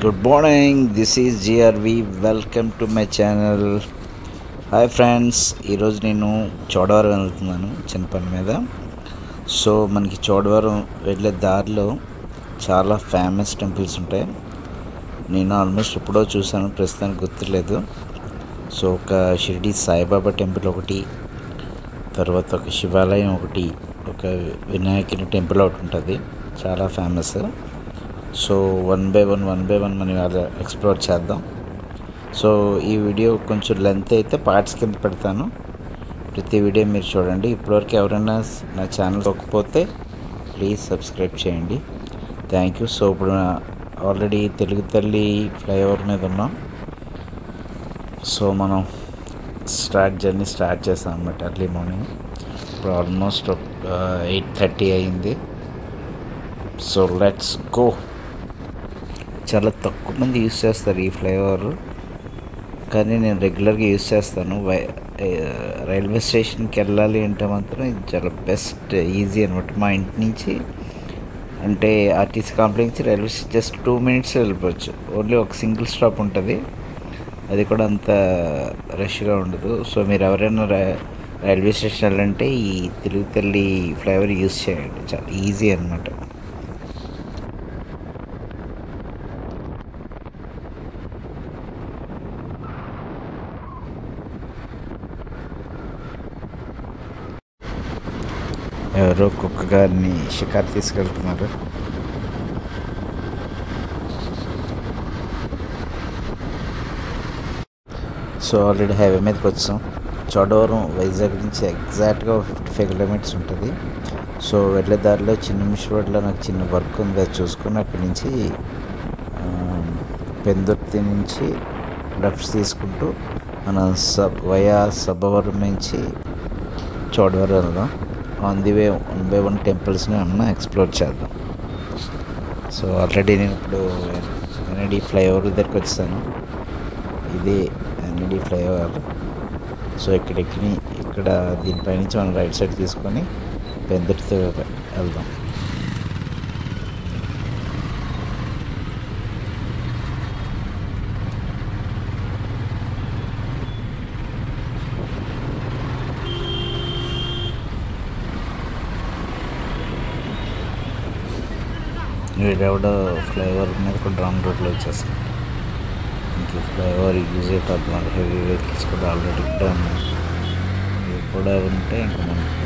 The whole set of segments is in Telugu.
Good morning, this is GRV. Welcome to my channel. Hi friends, ఈరోజు నేను చోడవరం వెళ్తున్నాను చిన్న పని మీద. సో మనకి చోడవరం వెళ్ళే దారిలో చాలా ఫేమస్ టెంపుల్స్ ఉంటాయి. నేను ఆల్మోస్ట్ ఎప్పుడో చూసాను, ప్రస్తుతానికి గుర్తులేదు. సో ఒక షిరిడి సాయిబాబా టెంపుల్ ఒకటి, తర్వాత ఒక శివాలయం ఒకటి, ఒక వినాయకుని టెంపుల్ ఒకటి ఉంటుంది, చాలా famous. So one by one మనం ఇలా ఎక్స్ప్లోర్ చేద్దాం. సో ఈ వీడియో కొంచెం లెంత్ అయితే పార్ట్స్ కింద పెడతాను, ప్రతి వీడియో మీరు చూడండి. ఇప్పటివరకు ఎవరైనా నా ఛానల్ ఒకపోతే ప్లీజ్ సబ్స్క్రైబ్ చేయండి, థ్యాంక్ యూ. సో ఇప్పుడు ఆల్రెడీ తెలుగు తల్లి ఫ్లైఓవర్ మీద ఉన్నాం. సో మనం జర్నీ స్టార్ట్ చేసాం అన్నమాట ఎర్లీ మార్నింగ్. ఇప్పుడు ఆల్మోస్ట్ 8:30 అయింది. So let's go. చాలా తక్కువ మంది యూస్ చేస్తారు ఈ ఫ్లైఓవర్, కానీ నేను రెగ్యులర్గా యూస్ చేస్తాను. రైల్వే స్టేషన్కి వెళ్ళాలి అంటే మాత్రం ఇది చాలా బెస్ట్, ఈజీ అనమాట. మా ఇంటి నుంచి అంటే ఆర్టీసీ కాంప్లెక్స్ నుంచి రైల్వే స్టేషన్ జస్ట్ 2 minutes వెళ్ళిపోవచ్చు. ఓన్లీ ఒక సింగిల్ స్టాప్ ఉంటుంది, అది కూడా అంత రష్గా ఉండదు. సో మీరు ఎవరైనా రైల్వే స్టేషన్ వెళ్ళాలంటే ఈ తెలుగు తల్లి ఫ్లైఓవర్ యూస్ చేయండి, చాలా ఈజీ అనమాట. ఎవరో కుక్క గారిని షికారు తీసుకెళ్తున్నారు. సో ఆల్రెడీ హైవే మీదకి వచ్చాం. చోడవరం వైజాగ్ నుంచి ఎగ్జాక్ట్గా 55 kilometers ఉంటుంది. సో వెళ్ళే దారిలో చిన్న మిషన్లో నాకు చిన్న వర్క్ ఉంది, అది చూసుకుని అక్కడి నుంచి పెందుర్తి నుంచి లెఫ్ట్ తీసుకుంటూ మనం వయా సబ్బవరం నుంచి చోడవరం వెళ్దాం. ఆన్ ది వే 1 by 1 టెంపుల్స్ని అన్న ఎక్స్ప్లోర్ చేద్దాం. సో ఆల్రెడీ నేను ఇప్పుడు ఎన్ఈడి ఫ్లైఓవర్ దగ్గరికి వచ్చాను. ఇది ఎన్ఈడి ఫ్లైఓవర్. సో ఇక్కడ దీనిపై నుంచి మనం రైట్ సైడ్ తీసుకొని పెందుర్తి వెళ్దాం. వీడెవడ ఫ్లైఓవర్ మీద కూడా రాంగ్ రోడ్లో వచ్చేస్తాం. ఇంక ఫ్లైఓవర్ యూజ్ అయిపోతుంది, హెవీ వెహికల్స్ కూడా ఆల్రెడీ ఇక్కడ ఉన్నాయి. ఇవి కూడా ఉంటే ఇంకా మనకి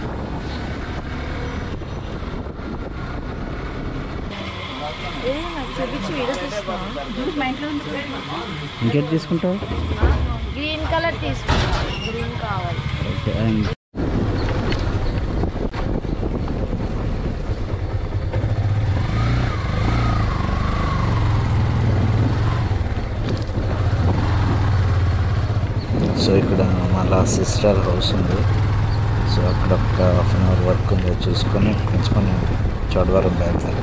ఇంకేం తీసుకుంటావు? గ్రీన్ కలర్ తీసుకుంటా, గ్రీన్ కావాలి. ఓకే. సో ఇక్కడ మళ్ళా సిస్టర్ హౌస్ ఉంది. సో అక్కడ ఒక 1/2 hour వర్క్ ఉంది, చూసుకొని కొంచెం చోడవరం బయలుదేరి.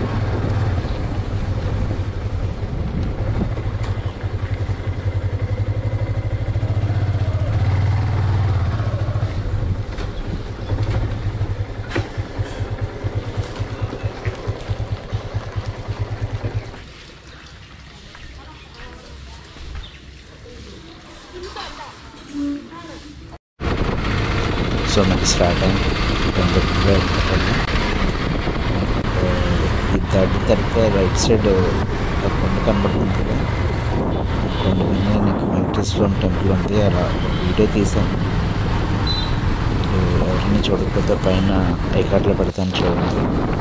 సో మనకి స్టార్ట్ అయింది. ఇది దాటి తర్వాత రైట్ సైడ్ కొండ కనబడుతుంది కదా, కొండ మీద నీకు వెంకటేశ్వరం టెంపుల్ ఉంది. అలా వీడియో తీసాను, ఎవరిని చూడకపోతే పైన ఐకార్డ్లో పెడతాను, చూడండి.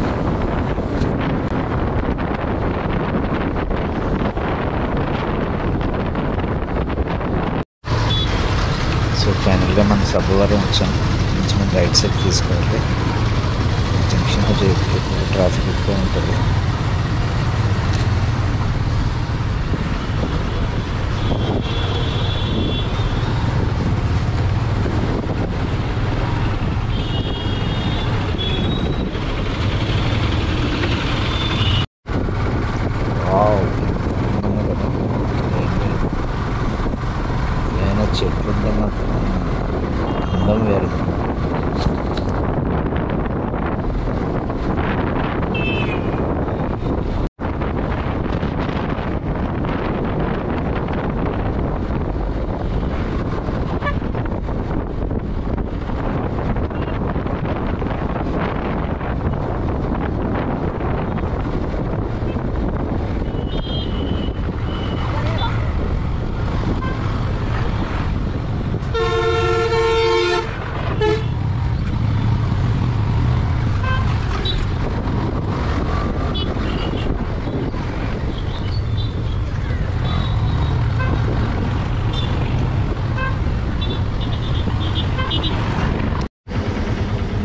సో ఫైనల్గా మనం సబ్బవరం వచ్చాం. నుంచి మనం రైట్ సైడ్ తీసుకోవాలి. జంక్షన్ ట్రాఫిక్ ఎక్కువ ఉంటుంది. ఏమైనా చెట్లు ఉంటే మాత్రం అందం వేరు.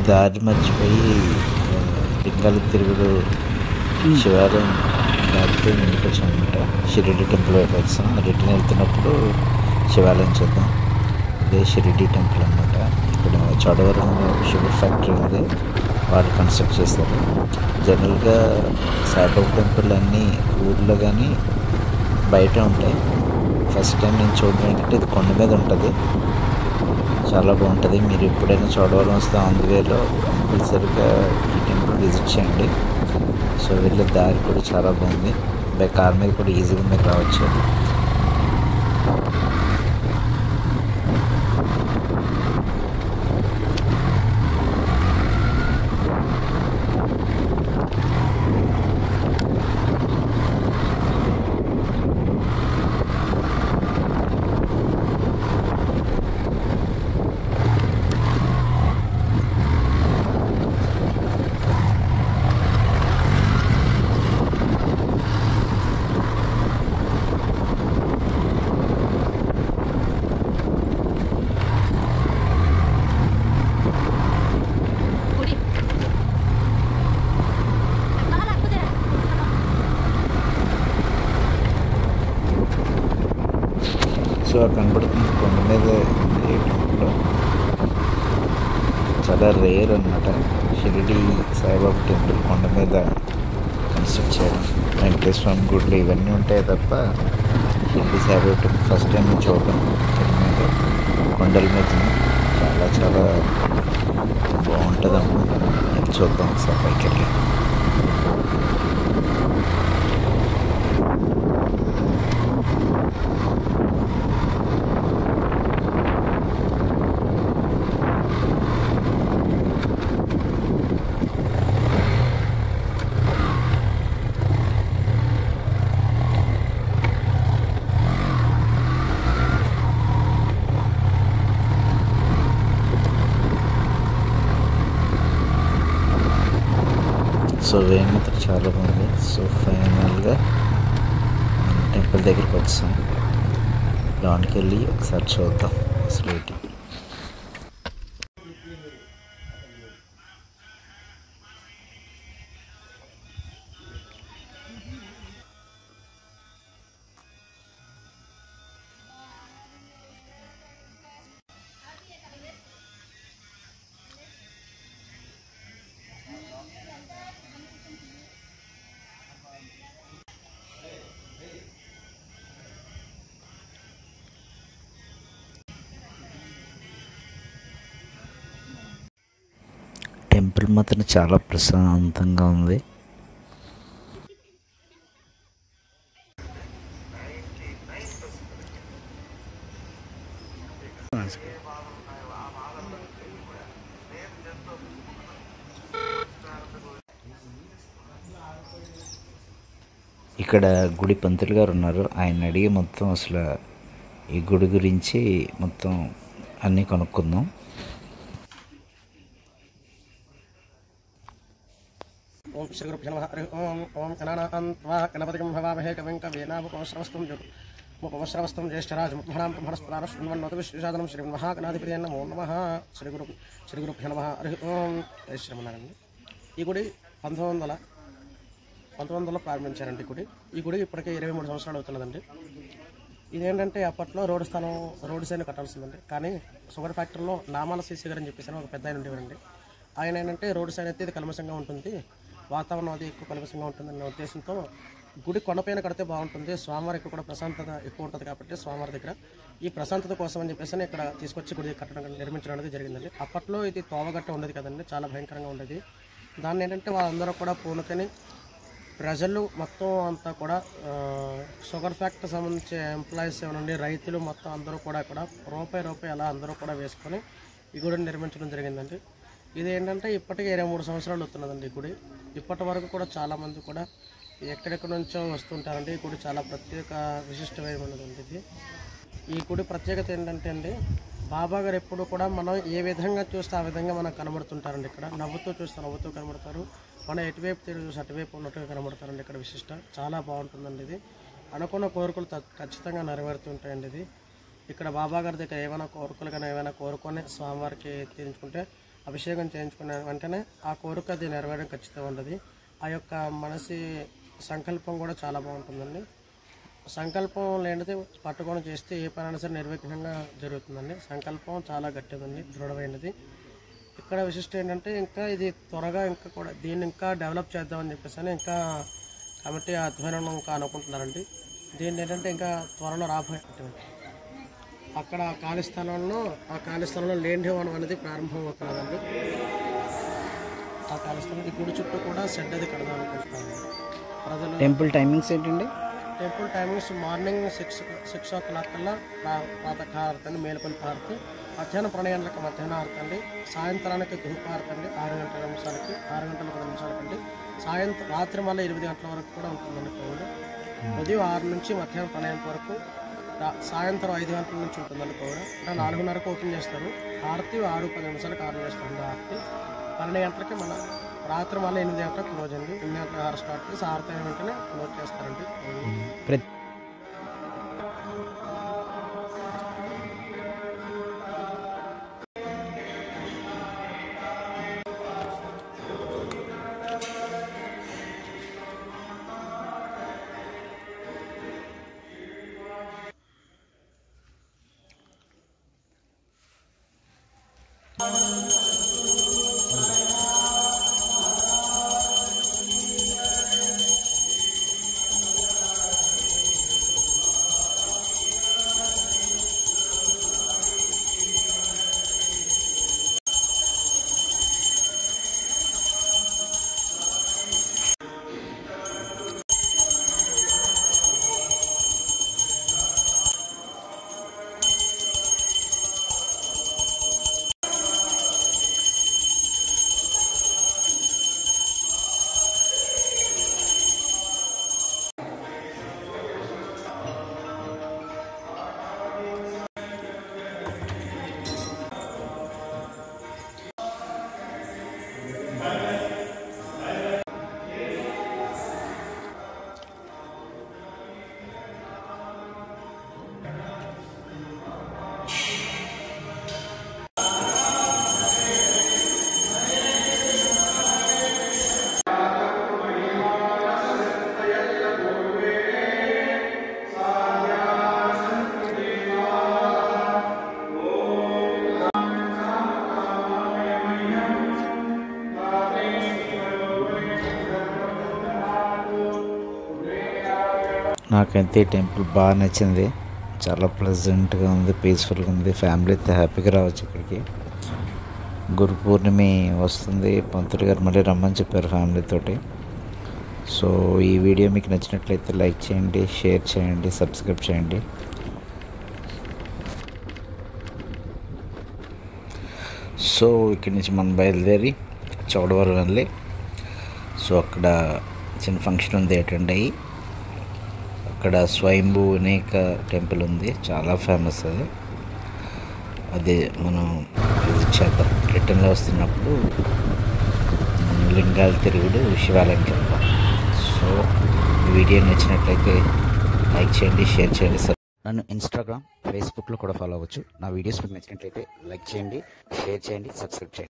దారి మర్చిపోయి లింగాల తిరుగుడు శివాలయం దాటిపోయి ముందుకు వచ్చాం అనమాట. షిరిడి టెంపుల్ వైపు వచ్చాం. రిటర్న్ వెళ్తున్నప్పుడు శివాలయం చూద్దాం. ఇదే షిరిడి టెంపుల్ అనమాట. ఇక్కడ చోడవరంలో షుగర్ ఫ్యాక్టరీ ఉంది, వాళ్ళు కన్స్ట్రక్ట్ చేశారు. జనరల్గా సాయిబాబా టెంపుల్ అన్నీ ఊర్లో కానీ బయట ఉంటాయి. ఫస్ట్ టైం నేను చూడడం ఏంటంటే ఇది కొండ మీద ఉంటుంది, చాలా బాగుంటుంది. మీరు ఎప్పుడైనా చోడవరం వస్తే ఆన్ ది వేలో కంపల్సరీగా ఈ టెంపుల్ విజిట్ చేయండి. సో వెళ్ళే దారి కూడా చాలా బాగుంది, బై కార్ మీద కూడా ఈజీగా మీరు రావచ్చు. సో కనబడుతుంది కొండ మీద ఈ టెంపుల్ చాలా రేర్ అన్నమాట. షిరిడి సాయిబాబా టెంపుల్ కొండ మీద కన్స్ట్రక్ట్ చేయడం. వెంకటేశ్వర స్వామి గుళ్ళు ఇవన్నీ ఉంటాయి తప్ప Shirdi Sai Baba temple first time చూడడం. మీద కొండల మీద చాలా చాలా బాగుంటుంది అనుకుంటున్నాను. చూద్దాం ఒకసారి పైకి వెళ్ళి. సో వే మాత్రం చాలా బాగుంది. సో ఫైనల్గా టెంపుల్ దగ్గరికి వచ్చాం. లోనికి వెళ్ళి ఒకసారి చూద్దాం అసలు ఏంటి. టెంపుల్ మాత్రం చాలా ప్రశాంతంగా ఉంది. ఇక్కడ గుడి పంతులు గారు ఉన్నారు, ఆయన అడిగి మొత్తం అసలు ఈ గుడి గురించి మొత్తం అన్నీ కనుక్కుందాం. ఓం శ్రీ గురుభ్యో నమః. హరి ఓం. ఓం గణానాం త్వా గణపతిం హవామహే కవిం కవీనాముపమశ్రవస్తం ముపమశ్రవస్తం జ్యేష్ఠరాజముద్భరాం బ్రహ్మణస్పదారశృణ్వన్నోత విశ్వసాదనం శ్రీ మహాగణాధిపతి నమో నమః. శ్రీ గురుభ్యో నమః. హరి ఓం. శ్రీమన్నారాయణ. ఈ గుడి 1900 ప్రారంభించారండి. ఈ గుడి ఇప్పటికే 23 సంవత్సరాలు అవుతున్నదండి. ఇదేంటంటే అప్పట్లో రోడ్ సైన్ కట్టాల్సిందండి, కానీ షుగర్ ఫ్యాక్టరీలో నామాల సీసీ గారు అని చెప్పేసి ఒక పెద్ద ఆయన ఉండేవారండి. ఆయన ఏంటంటే రోడ్ సైన్ అయితే ఇది కల్మషంగా ఉంటుంది, వాతావరణం అది ఎక్కువ కల్మషంగా ఉంటుందన్న ఉద్దేశంతో గుడి కొండపైన కడితే బాగుంటుంది, స్వామివారికి కూడా ప్రశాంతత ఎక్కువ ఉంటుంది కాబట్టి స్వామివారి దగ్గర ఈ ప్రశాంతత కోసం అని చెప్పేసి ఇక్కడ తీసుకొచ్చి గుడి నిర్మించడం అనేది జరిగిందండి. అప్పట్లో ఇది తోవగట్ట ఉండేది కదండి, చాలా భయంకరంగా ఉండేది. దాన్ని ఏంటంటే వాళ్ళందరూ కూడా పూనుకొని ప్రజలు మొత్తం అంతా కూడా షుగర్ ఫ్యాక్టరీ సంబంధించి ఎంప్లాయీస్ ఏమనండి, రైతులు మొత్తం అందరూ కూడా ఇక్కడ రూపాయి అలా అందరూ కూడా వేసుకొని ఈ గుడిని నిర్మించడం జరిగిందండి. ఇది ఏంటంటే ఇప్పటికే 23 సంవత్సరాలు అవుతున్నదండి ఈ గుడి. ఇప్పటి వరకు కూడా చాలామంది కూడా ఎక్కడెక్కడి నుంచో వస్తుంటారండి. ఈ గుడి చాలా ప్రత్యేక విశిష్టమైనది ఇది. ఈ గుడి ప్రత్యేకత ఏంటంటే అండి, బాబా గారు ఎప్పుడు కూడా మనం ఏ విధంగా చూస్తే ఆ విధంగా మనకు కనబడుతుంటారండి. ఇక్కడ నవ్వుతూ చూస్తే నవ్వుతూ కనబడతారు, మనం ఎటువైపు తిరిగి చూసి అటువైపు ఉన్నట్టుగా కనబడతారండి. ఇక్కడ విశిష్ట చాలా బాగుంటుందండి. ఇది అనుకున్న కోరికలు ఖచ్చితంగా నెరవేరుతుంటాయండి. ఇది ఇక్కడ బాబా గారి దగ్గర ఏమైనా కోరికలు కానీ ఏమైనా కోరుకొని స్వామివారికి తీర్చుకుంటే అభిషేకం చేయించుకున్న వెంటనే ఆ కోరిక అది నెరవేరడం ఖచ్చితంగా ఉంటుంది. ఆ యొక్క మనసి సంకల్పం కూడా చాలా బాగుంటుందండి. సంకల్పం లేనిది పట్టుకొని చేస్తే ఏ పనైనా సరే నిర్విఘ్నంగా జరుగుతుందండి. సంకల్పం చాలా గట్టిదండి, దృఢమైనది. ఇక్కడ విశిష్టం ఏంటంటే ఇంకా ఇది త్వరగా ఇంకా కూడా దీన్ని ఇంకా డెవలప్ చేద్దామని చెప్పేసి ఇంకా కమిటీ ఆధ్వర్యం ఇంకా అనుకుంటున్నారండి. దీన్ని ఏంటంటే ఇంకా త్వరలో రాబోయే అక్కడ ఆ ఖాళీ స్థలంలో లేండి వనం అనేది ప్రారంభం అవుతున్నదండి. ఆ ఖాళీ స్థలం ఈ గుడి చుట్టూ కూడా షెడ్ అది కడదాం అనుకుంటున్నాను. ప్రజలు టెంపుల్ టైమింగ్స్ ఏంటండి? టెంపుల్ టైమింగ్స్ మార్నింగ్ 6 o'clock కల్లా ప్రాతకాహారతి అండి, మేలుకొని హారతి. మధ్యాహ్నం 12 గంటలకు మధ్యాహ్నం హారతి అండి. సాయంత్రానికి ధూపారతి అండి 6 గంటల నిమిషాలకి 10 నిమిషాలకండి. రాత్రి మళ్ళీ 8 గంటల వరకు కూడా ఉంటుందండి కోవిడ్. ఉదయం 6 నుంచి మధ్యాహ్నం 12 వరకు, సాయంత్రం 5 గంటల నుంచి ఉంటుందండి కోవిడ్. అంటే 4:30కు ఓపెన్ చేస్తారు. హారతి 6:10 నిమిషాలకు ఆరు చేస్తారండి హారతి. 12 గంటలకి మన రాత్రి మళ్ళీ 8 గంటలకు క్లోజ్ అండి. 8 గంటలకు హారతి స్టార్ట్ చేసి హారతి అయిన వెంటనే క్లోజ్ చేస్తారండి. నాకైతే టెంపుల్ బాగా నచ్చింది. చాలా ప్లెజెంట్గా ఉంది, పీస్ఫుల్గా ఉంది. ఫ్యామిలీతో హ్యాపీగా రావచ్చు ఇక్కడికి. గురు పూర్ణిమ వస్తుంది, పంతులు గారు మళ్ళీ రమ్మని చెప్పారు ఫ్యామిలీతోటి. సో ఈ వీడియో మీకు నచ్చినట్లయితే లైక్ చేయండి, షేర్ చేయండి, సబ్స్క్రైబ్ చేయండి. సో ఇక్కడి నుంచి మనం బయలుదేరి చోడవరం వెళ్ళి, సో అక్కడ చిన్న ఫంక్షన్ ఉంది, అటెండ్ అయ్యి అక్కడ స్వయంభూ వినాయక టెంపుల్ ఉంది, చాలా ఫేమస్ అది. అదే మనం విజిట్ చేద్దాం. రిటర్న్లో వస్తున్నప్పుడు లింగాల తిరుగుడు శివాలయంకి వెళ్దాం. సో ఈ వీడియో నచ్చినట్లయితే లైక్ చేయండి, షేర్ చేయండి. నన్ను ఇన్స్టాగ్రామ్, ఫేస్బుక్లో కూడా ఫాలో అవ్వచ్చు. నా వీడియోస్ మీకు నచ్చినట్లయితే లైక్ చేయండి, షేర్ చేయండి, సబ్స్క్రైబ్ చేయండి.